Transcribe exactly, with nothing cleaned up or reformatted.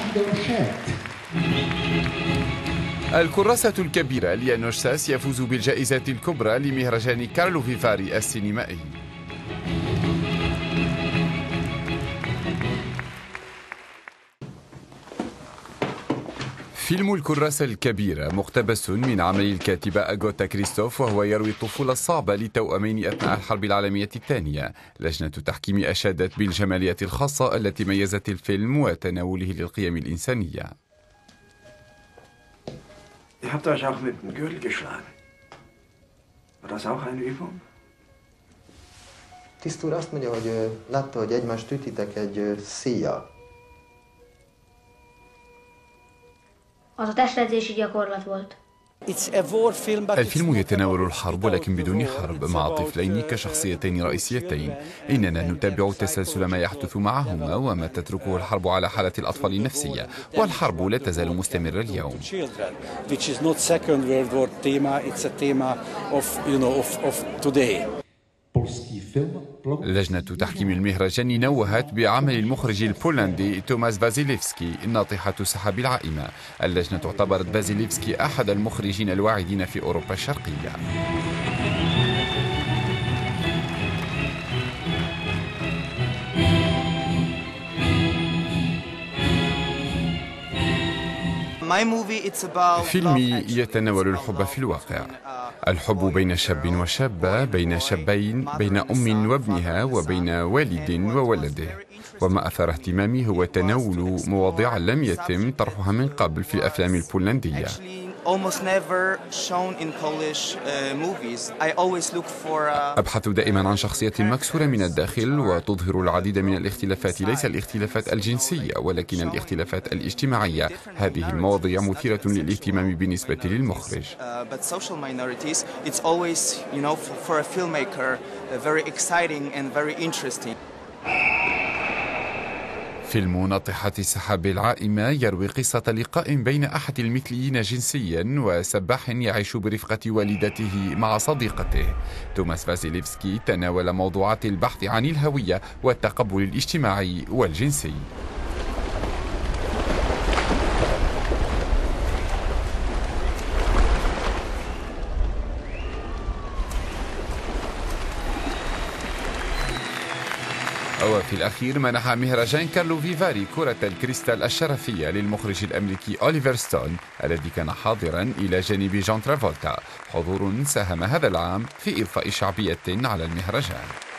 الكراسة الكبيرة ليانوش ساس يفوز بالجائزة الكبرى لمهرجان كارلو فيفاري السينمائي. فيلم الكراسة الكبيرة مقتبس من عمل الكاتبة أغاثا كريستوف، وهو يروي الطفولة الصعبة لتوأمين أثناء الحرب العالمية الثانية. لجنة تحكيم أشادت بالجمالية الخاصة التي ميزت الفيلم وتناوله للقيم الإنسانية. Ihr habt euch auch mit dem Gürtel geschlagen. War das auch eine Übung? Tiszt úr azt mondja, hogy látta, hogy egymást ütitek egy szíjjal. Az a testedzési gyakorlat volt. الفيلم يتناول الحرب ولكن بدون حرب، مع طفلين كشخصيتين رئيسيتين. إننا نتابع تسلسل ما يحدث معهما وما تتركه الحرب على حالة الأطفال النفسية، والحرب لا تزال مستمرة اليوم. لجنة تحكيم المهرجان نوهت بعمل المخرج البولندي توماس فازيليفسكي ناطحة سحاب العائمة. اللجنة اعتبرت فازيليفسكي أحد المخرجين الواعدين في أوروبا الشرقية. فيلمي يتناول الحب في الواقع، الحب بين شاب وشابة، بين شابين، بين أم وابنها، وبين والد وولده. وما أثار اهتمامي هو تناول مواضيع لم يتم طرحها من قبل في الأفلام البولندية. أبحث دائما عن شخصية مكسورة من الداخل وتظهر العديد من الاختلافات، ليس الاختلافات الجنسية ولكن الاختلافات الاجتماعية. هذه المواضيع مثيرة للاهتمام بالنسبة للمخرج. فيلم ناطحة سحاب العائمة يروي قصة لقاء بين أحد المثليين جنسيا وسباح يعيش برفقة والدته مع صديقته. توماس فازيليفسكي تناول موضوعات البحث عن الهوية والتقبل الاجتماعي والجنسي. وفي الأخير منح مهرجان كارلو فيفاري كرة الكريستال الشرفية للمخرج الأمريكي أوليفر ستون الذي كان حاضرا إلى جانب جون ترافولتا، حضور ساهم هذا العام في إضفاء شعبية على المهرجان.